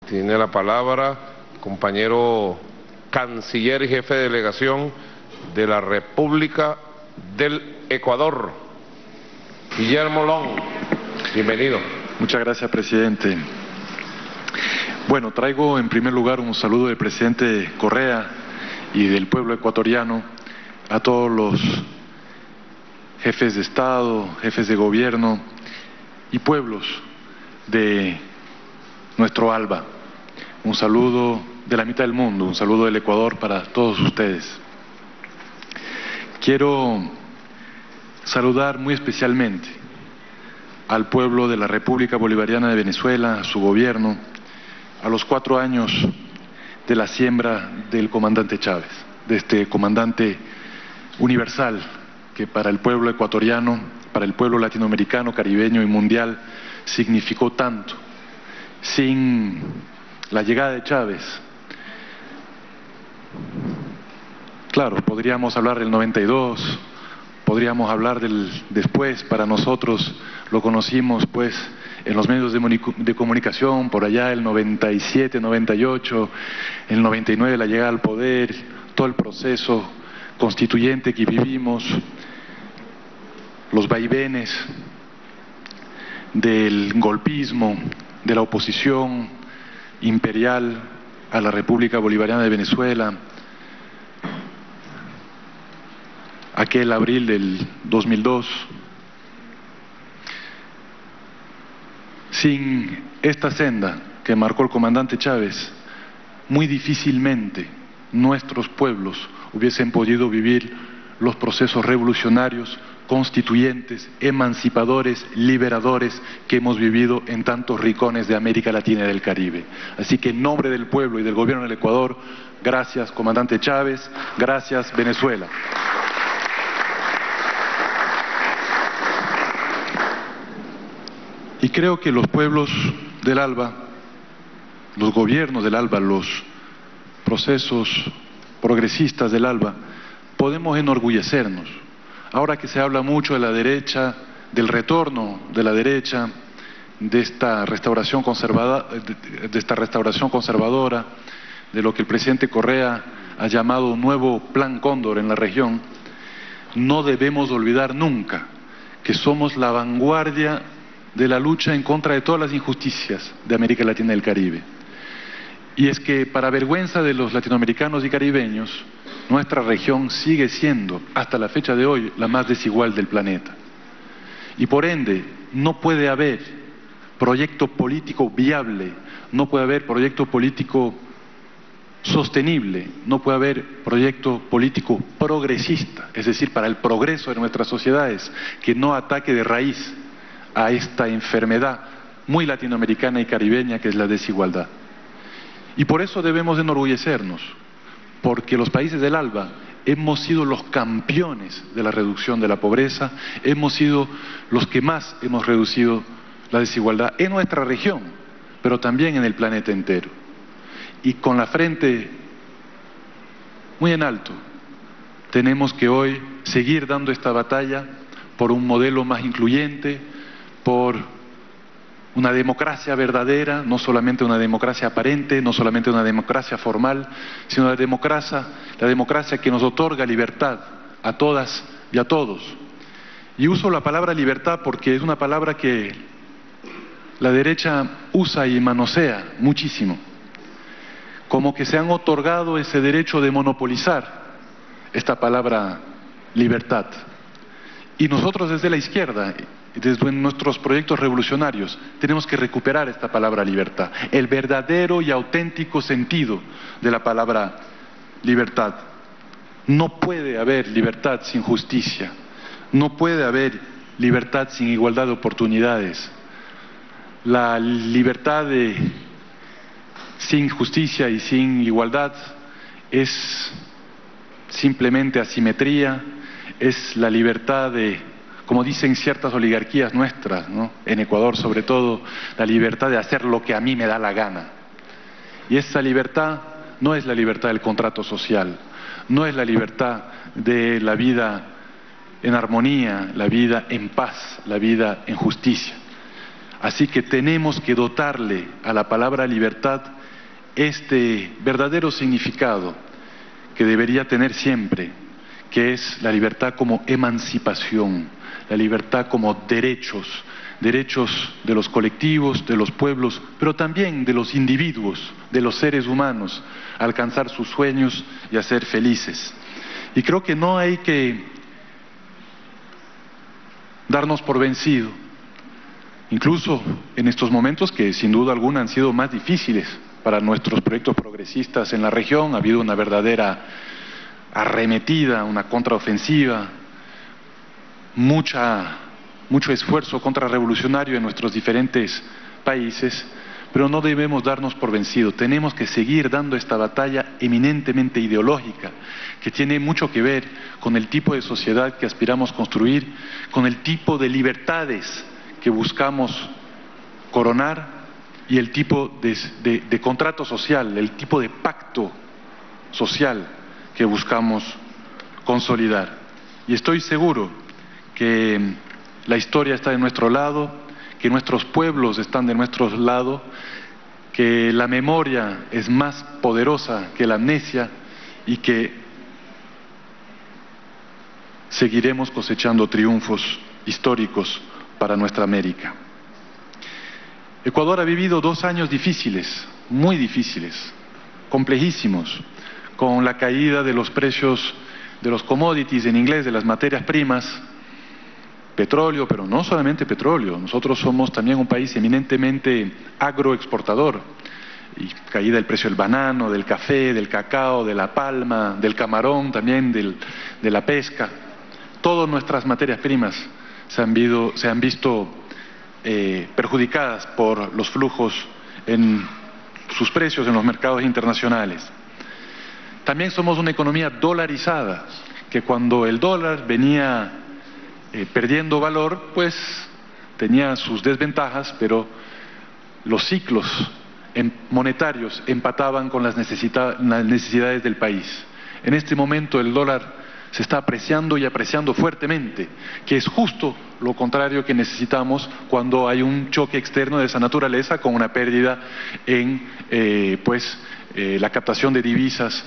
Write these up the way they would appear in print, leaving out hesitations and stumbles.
Tiene la palabra el compañero canciller y jefe de delegación de la República del Ecuador, Guillermo Long. Bienvenido. Muchas gracias, presidente. Bueno, traigo en primer lugar un saludo del presidente Correa y del pueblo ecuatoriano a todos los jefes de Estado, jefes de gobierno y pueblos de nuestro ALBA. Un saludo de la mitad del mundo, un saludo del Ecuador para todos ustedes. Quiero saludar muy especialmente al pueblo de la República Bolivariana de Venezuela, a su gobierno, a los 4 años de la siembra del comandante Chávez, de este comandante universal que para el pueblo ecuatoriano, para el pueblo latinoamericano, caribeño y mundial significó tanto. Sin la llegada de Chávez, claro, podríamos hablar del 92, podríamos hablar del después. Para nosotros lo conocimos pues en los medios de comunicación, por allá el 97, 98, el 99 la llegada al poder, todo el proceso constituyente que vivimos, los vaivenes del golpismo, de la oposición imperial a la República Bolivariana de Venezuela, aquel abril del 2002. Sin esta senda que marcó el comandante Chávez, muy difícilmente nuestros pueblos hubiesen podido vivir los procesos revolucionarios, constituyentes, emancipadores, liberadores que hemos vivido en tantos rincones de América Latina y del Caribe. Así que en nombre del pueblo y del gobierno del Ecuador, gracias comandante Chávez, gracias Venezuela. Y creo que los pueblos del ALBA, los gobiernos del ALBA, los procesos progresistas del ALBA, podemos enorgullecernos. Ahora que se habla mucho de la derecha, del retorno de la derecha, de esta restauración conservadora, de lo que el presidente Correa ha llamado un nuevo Plan Cóndor en la región, no debemos olvidar nunca que somos la vanguardia de la lucha en contra de todas las injusticias de América Latina y el Caribe. Y es que, para vergüenza de los latinoamericanos y caribeños, nuestra región sigue siendo, hasta la fecha de hoy, la más desigual del planeta. Y por ende, no puede haber proyecto político viable, no puede haber proyecto político sostenible, no puede haber proyecto político progresista, es decir, para el progreso de nuestras sociedades, que no ataque de raíz a esta enfermedad muy latinoamericana y caribeña que es la desigualdad. Y por eso debemos enorgullecernos, porque los países del ALBA hemos sido los campeones de la reducción de la pobreza, hemos sido los que más hemos reducido la desigualdad en nuestra región, pero también en el planeta entero. Y con la frente muy en alto, tenemos que hoy seguir dando esta batalla por un modelo más incluyente, por una democracia verdadera, no solamente una democracia aparente, no solamente una democracia formal, sino la democracia que nos otorga libertad a todas y a todos. Y uso la palabra libertad porque es una palabra que la derecha usa y manosea muchísimo, como que se han otorgado ese derecho de monopolizar esta palabra libertad. Y nosotros desde la izquierda, desde nuestros proyectos revolucionarios, tenemos que recuperar esta palabra libertad, el verdadero y auténtico sentido de la palabra libertad. No puede haber libertad sin justicia, no puede haber libertad sin igualdad de oportunidades. La libertad sin justicia y sin igualdad es simplemente asimetría, es la libertad de, como dicen ciertas oligarquías nuestras, ¿no?, en Ecuador sobre todo, la libertad de hacer lo que a mí me da la gana. Y esa libertad no es la libertad del contrato social, no es la libertad de la vida en armonía, la vida en paz, la vida en justicia. Así que tenemos que dotarle a la palabra libertad este verdadero significado que debería tener siempre, que es la libertad como emancipación, la libertad como derechos de los colectivos, de los pueblos, pero también de los individuos, de los seres humanos, a alcanzar sus sueños y a ser felices. Y creo que no hay que darnos por vencido, incluso en estos momentos que sin duda alguna han sido más difíciles para nuestros proyectos progresistas en la región. Ha habido una verdadera arremetida, una contraofensiva, mucho esfuerzo contrarrevolucionario en nuestros diferentes países, pero no debemos darnos por vencido. Tenemos que seguir dando esta batalla eminentemente ideológica, que tiene mucho que ver con el tipo de sociedad que aspiramos construir, con el tipo de libertades que buscamos coronar y el tipo de contrato social, el tipo de pacto social que buscamos consolidar. Y estoy seguro que la historia está de nuestro lado, que nuestros pueblos están de nuestro lado, que la memoria es más poderosa que la amnesia y que seguiremos cosechando triunfos históricos para nuestra América. Ecuador ha vivido 2 años difíciles, muy difíciles, complejísimos, con la caída de los precios de los commodities, en inglés, de las materias primas, petróleo, pero no solamente petróleo. Nosotros somos también un país eminentemente agroexportador, y caída del precio del banano, del café, del cacao, de la palma, del camarón, también de la pesca. Todas nuestras materias primas se han visto perjudicadas por los flujos en sus precios en los mercados internacionales. También somos una economía dolarizada, que cuando el dólar venía perdiendo valor, pues tenía sus desventajas, pero los ciclos monetarios empataban con las necesidades del país. En este momento el dólar se está apreciando y apreciando fuertemente, que es justo lo contrario que necesitamos cuando hay un choque externo de esa naturaleza, con una pérdida en la captación de divisas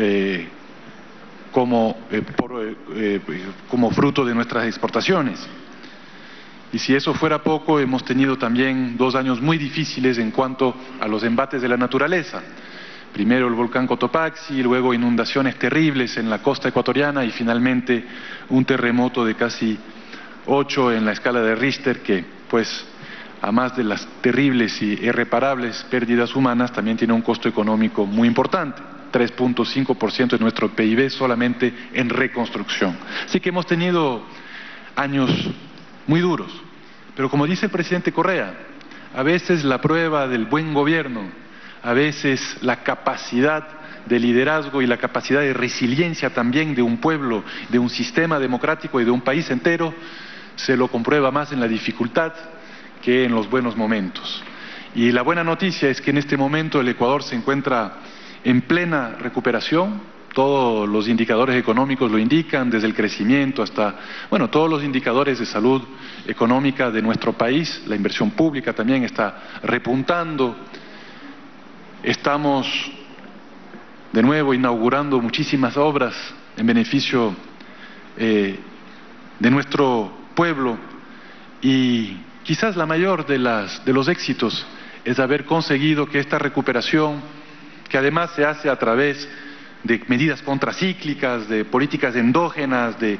como fruto de nuestras exportaciones. Y si eso fuera poco, hemos tenido también 2 años muy difíciles en cuanto a los embates de la naturaleza. Primero el volcán Cotopaxi, luego inundaciones terribles en la costa ecuatoriana y finalmente un terremoto de casi 8 en la escala de Richter, que pues a más de las terribles y irreparables pérdidas humanas también tiene un costo económico muy importante. 3.5% de nuestro PIB solamente en reconstrucción. Así que hemos tenido años muy duros, pero como dice el presidente Correa, a veces la prueba del buen gobierno, a veces la capacidad de liderazgo y la capacidad de resiliencia también de un pueblo, de un sistema democrático y de un país entero, se lo comprueba más en la dificultad que en los buenos momentos. Y la buena noticia es que en este momento el Ecuador se encuentra en plena recuperación. Todos los indicadores económicos lo indican, desde el crecimiento hasta, todos los indicadores de salud económica de nuestro país. La inversión pública también está repuntando. Estamos de nuevo inaugurando muchísimas obras en beneficio de nuestro pueblo, y quizás la mayor de los éxitos es haber conseguido que esta recuperación, que además se hace a través de medidas contracíclicas, de políticas endógenas, de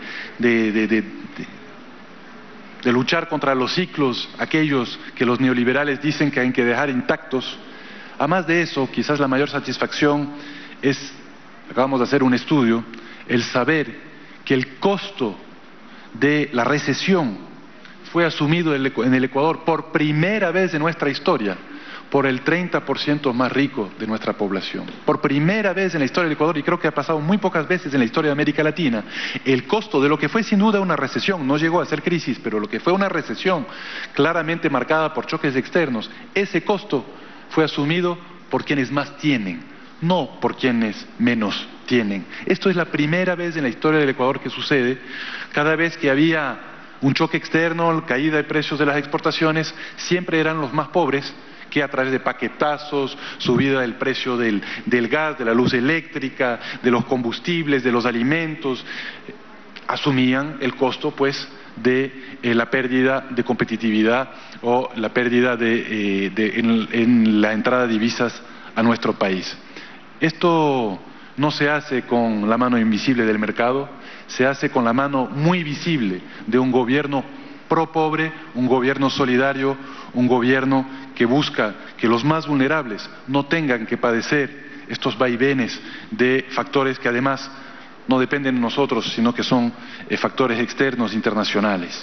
luchar contra los ciclos, aquellos que los neoliberales dicen que hay que dejar intactos. Además de eso, quizás la mayor satisfacción es, acabamos de hacer un estudio, el saber que el costo de la recesión fue asumido en el Ecuador por primera vez en nuestra historia por el 30% más rico de nuestra población. Por primera vez en la historia del Ecuador, y creo que ha pasado muy pocas veces en la historia de América Latina, el costo de lo que fue sin duda una recesión, no llegó a ser crisis, pero lo que fue una recesión claramente marcada por choques externos, ese costo fue asumido por quienes más tienen, no por quienes menos tienen. Esto es la primera vez en la historia del Ecuador que sucede. Cada vez que había un choque externo, caída de precios de las exportaciones, siempre eran los más pobres que a través de paquetazos, subida del precio del gas, de la luz eléctrica, de los combustibles, de los alimentos, asumían el costo pues de la pérdida de competitividad o la pérdida en la entrada de divisas a nuestro país. Esto no se hace con la mano invisible del mercado, se hace con la mano muy visible de un gobierno pro pobre, un gobierno solidario, un gobierno que busca que los más vulnerables no tengan que padecer estos vaivenes de factores que además no dependen de nosotros, sino que son factores externos internacionales.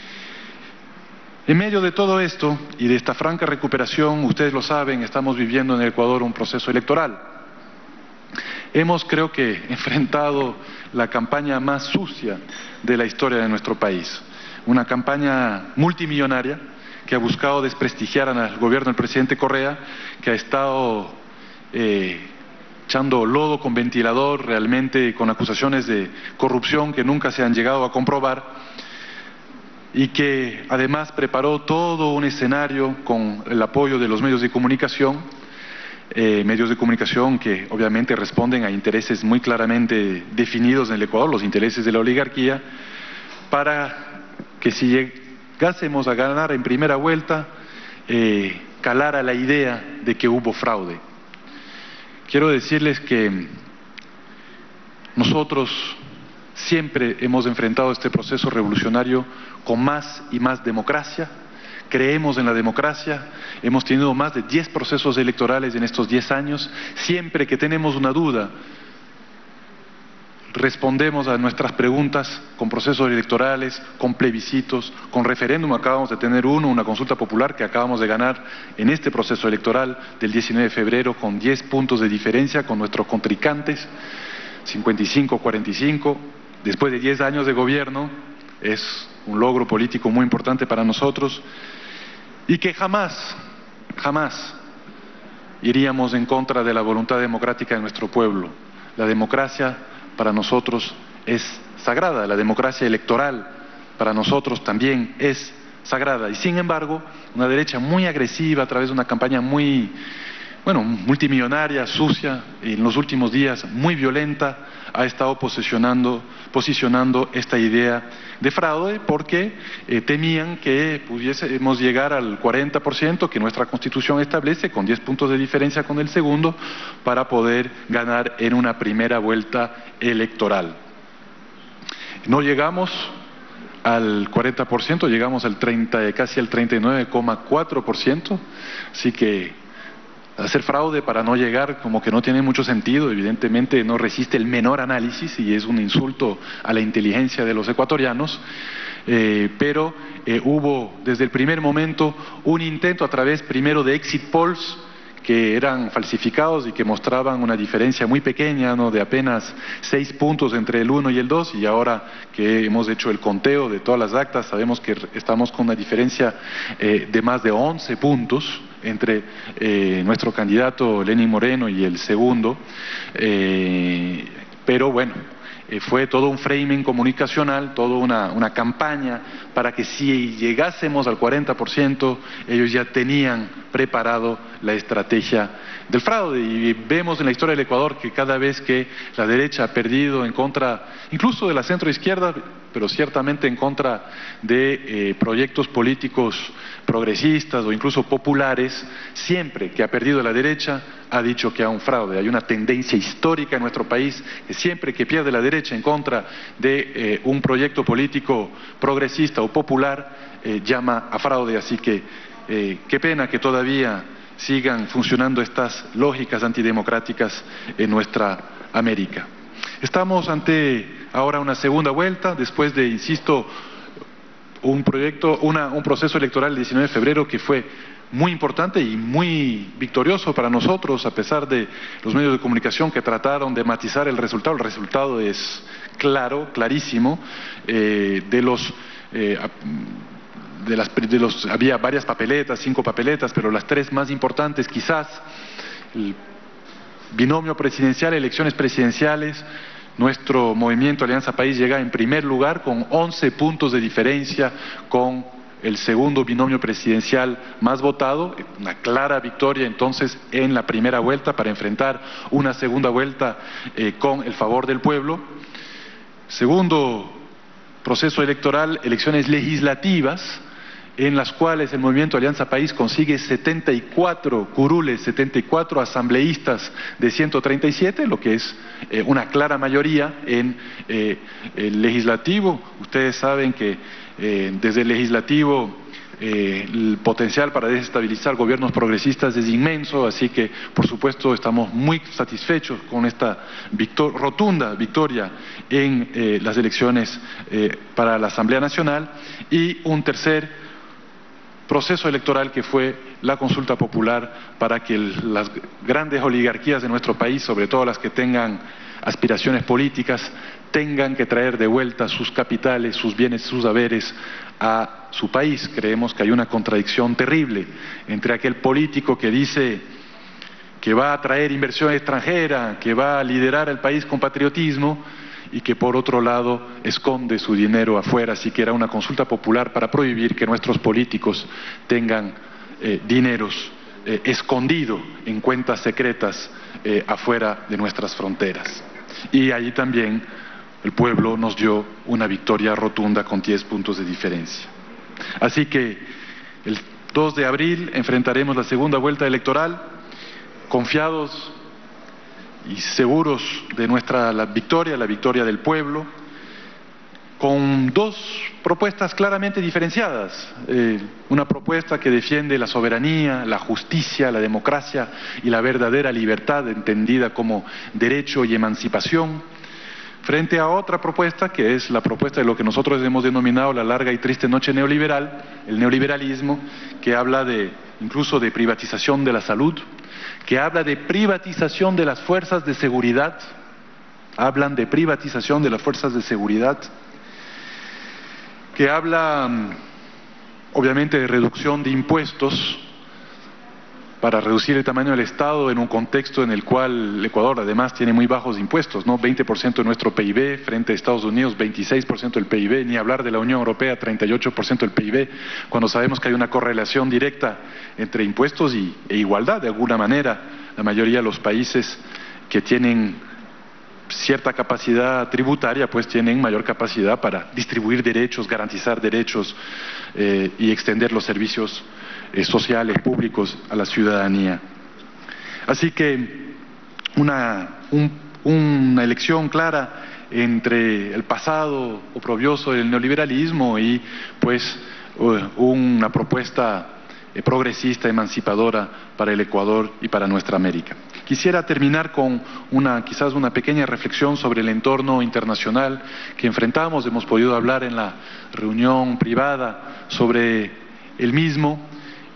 En medio de todo esto y de esta franca recuperación, ustedes lo saben, estamos viviendo en el Ecuador un proceso electoral. Hemos, creo que, enfrentado la campaña más sucia de la historia de nuestro país. Una campaña multimillonaria que ha buscado desprestigiar al gobierno del presidente Correa, que ha estado echando lodo con ventilador, realmente con acusaciones de corrupción que nunca se han llegado a comprobar, y que además preparó todo un escenario con el apoyo de los medios de comunicación que obviamente responden a intereses muy claramente definidos en el Ecuador, los intereses de la oligarquía, para que si llegásemos a ganar en primera vuelta, calara la idea de que hubo fraude. Quiero decirles que nosotros siempre hemos enfrentado este proceso revolucionario con más y más democracia. Creemos en la democracia, hemos tenido más de 10 procesos electorales en estos 10 años. Siempre que tenemos una duda, respondemos a nuestras preguntas con procesos electorales, con plebiscitos, con referéndum. Acabamos de tener una consulta popular que acabamos de ganar en este proceso electoral del 19 de febrero con 10 puntos de diferencia con nuestros contrincantes, 55-45. Después de 10 años de gobierno, es un logro político muy importante para nosotros, y que jamás iríamos en contra de la voluntad democrática de nuestro pueblo. La democracia para nosotros es sagrada, la democracia electoral para nosotros también es sagrada, y sin embargo una derecha muy agresiva a través de una campaña muy, multimillonaria, sucia, en los últimos días muy violenta, ha estado posicionando esta idea de fraude porque temían que pudiésemos llegar al 40% que nuestra Constitución establece, con 10 puntos de diferencia con el segundo, para poder ganar en una primera vuelta electoral. No llegamos al 40%, llegamos al casi al 39,4%, así que hacer fraude para no llegar como que no tiene mucho sentido, evidentemente no resiste el menor análisis y es un insulto a la inteligencia de los ecuatorianos, pero hubo desde el primer momento un intento a través primero de exit polls que eran falsificados y que mostraban una diferencia muy pequeña, de apenas 6 puntos entre el 1 y el 2, y ahora que hemos hecho el conteo de todas las actas, sabemos que estamos con una diferencia de más de 11 puntos entre nuestro candidato Lenín Moreno y el segundo, pero bueno, fue todo un framing comunicacional, toda una campaña para que si llegásemos al 40%, ellos ya tenían preparado la estrategia del fraude. Y vemos en la historia del Ecuador que cada vez que la derecha ha perdido en contra, incluso de la centroizquierda, pero ciertamente en contra de proyectos políticos progresistas o incluso populares, siempre que ha perdido la derecha ha dicho que hay un fraude. Hay una tendencia histórica en nuestro país que siempre que pierde la derecha en contra de un proyecto político progresista o popular, llama a fraude. Así que qué pena que todavía sigan funcionando estas lógicas antidemocráticas en nuestra América. Estamos ante ahora una segunda vuelta, después de, insisto, un proceso electoral el 19 de febrero que fue muy importante y muy victorioso para nosotros, a pesar de los medios de comunicación que trataron de matizar el resultado. El resultado es claro, clarísimo. Había varias papeletas, 5 papeletas, pero las 3 más importantes quizás, el binomio presidencial, elecciones presidenciales, Nuestro movimiento Alianza País llega en primer lugar con 11 puntos de diferencia con el segundo binomio presidencial más votado, una clara victoria entonces en la primera vuelta para enfrentar una segunda vuelta con el favor del pueblo. Segundo proceso electoral, elecciones legislativas, en las cuales el movimiento Alianza País consigue 74 curules, 74 asambleístas de 137, lo que es una clara mayoría en el legislativo. Ustedes saben que desde el legislativo el potencial para desestabilizar gobiernos progresistas es inmenso, así que por supuesto estamos muy satisfechos con esta rotunda victoria en las elecciones para la Asamblea Nacional. Y un tercer proceso electoral que fue la consulta popular para que las grandes oligarquías de nuestro país, sobre todo las que tengan aspiraciones políticas, tengan que traer de vuelta sus capitales, sus bienes, sus haberes a su país. Creemos que hay una contradicción terrible entre aquel político que dice que va a traer inversión extranjera, que va a liderar el país con patriotismo, y que por otro lado esconde su dinero afuera. Así que era una consulta popular para prohibir que nuestros políticos tengan dineros escondido en cuentas secretas afuera de nuestras fronteras. Y allí también el pueblo nos dio una victoria rotunda con 10 puntos de diferencia. Así que el 2 de abril enfrentaremos la segunda vuelta electoral, confiados y seguros de la victoria del pueblo, con dos propuestas claramente diferenciadas. Una propuesta que defiende la soberanía, la justicia, la democracia y la verdadera libertad entendida como derecho y emancipación, frente a otra propuesta que es la propuesta de lo que nosotros hemos denominado la larga y triste noche neoliberal, el neoliberalismo, que habla incluso de privatización de la salud, que habla de privatización de las fuerzas de seguridad, hablan de privatización de las fuerzas de seguridad, que habla obviamente de reducción de impuestos para reducir el tamaño del Estado en un contexto en el cual el Ecuador además tiene muy bajos impuestos, ¿no? 20% de nuestro PIB frente a Estados Unidos, 26% del PIB, ni hablar de la Unión Europea, 38% del PIB, cuando sabemos que hay una correlación directa entre impuestos e igualdad de alguna manera. La mayoría de los países que tienen cierta capacidad tributaria pues tienen mayor capacidad para distribuir derechos, garantizar derechos y extender los servicios sociales, públicos a la ciudadanía. Así que una elección clara entre el pasado oprobioso del neoliberalismo y pues una propuesta progresista, emancipadora para el Ecuador y para nuestra América. Quisiera terminar con quizás una pequeña reflexión sobre el entorno internacional que enfrentamos. Hemos podido hablar en la reunión privada sobre el mismo.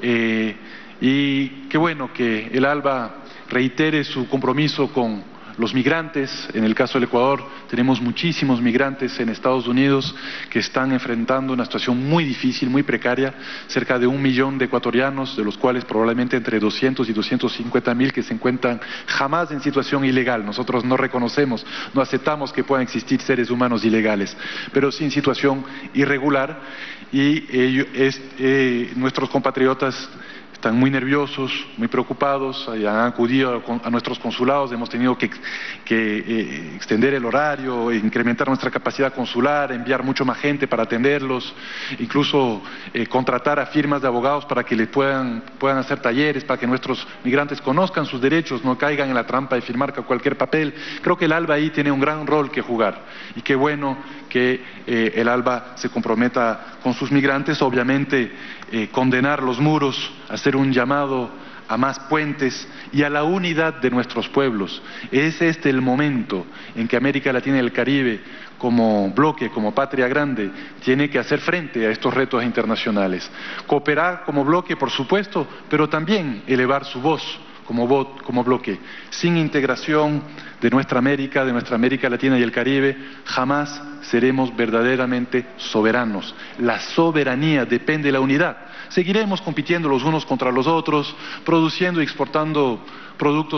Y qué bueno que el ALBA reitere su compromiso con los migrantes. En el caso del Ecuador tenemos muchísimos migrantes en Estados Unidos que están enfrentando una situación muy difícil, muy precaria, cerca de 1 millón de ecuatorianos, de los cuales probablemente entre 200 y 250.000 que se encuentran jamás en situación ilegal. Nosotros no reconocemos, no aceptamos que puedan existir seres humanos ilegales, pero sí en situación irregular, y nuestros compatriotas están muy nerviosos, muy preocupados, han acudido a nuestros consulados, hemos tenido que extender el horario, incrementar nuestra capacidad consular, enviar mucho más gente para atenderlos, incluso contratar a firmas de abogados para que les puedan hacer talleres, para que nuestros migrantes conozcan sus derechos, no caigan en la trampa de firmar cualquier papel. Creo que el ALBA ahí tiene un gran rol que jugar, y qué bueno que el ALBA se comprometa con sus migrantes, obviamente condenar los muros, hacer un llamado a más puentes y a la unidad de nuestros pueblos. Es este el momento en que América Latina y el Caribe, como bloque, como patria grande, tiene que hacer frente a estos retos internacionales. Cooperar como bloque, por supuesto, pero también elevar su voz como bloque. Sin integración de nuestra América Latina y el Caribe, jamás seremos verdaderamente soberanos. La soberanía depende de la unidad. Seguiremos compitiendo los unos contra los otros, produciendo y exportando productos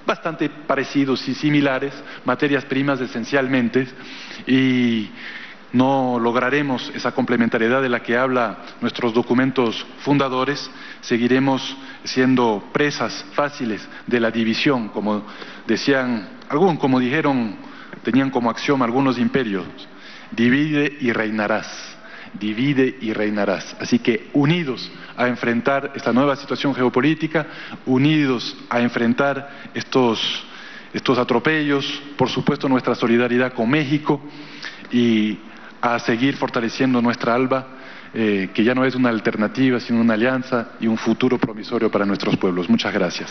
bastante parecidos y similares, materias primas esencialmente, y no lograremos esa complementariedad de la que habla nuestros documentos fundadores, seguiremos siendo presas fáciles de la división, como decían como dijeron, tenían como axioma algunos imperios: divide y reinarás. Divide y reinarás. Así que unidos a enfrentar esta nueva situación geopolítica, unidos a enfrentar estos atropellos, por supuesto nuestra solidaridad con México, y a seguir fortaleciendo nuestra ALBA, que ya no es una alternativa, sino una alianza y un futuro promisorio para nuestros pueblos. Muchas gracias.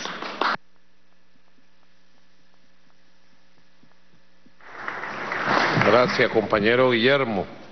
Gracias, compañero Guillermo.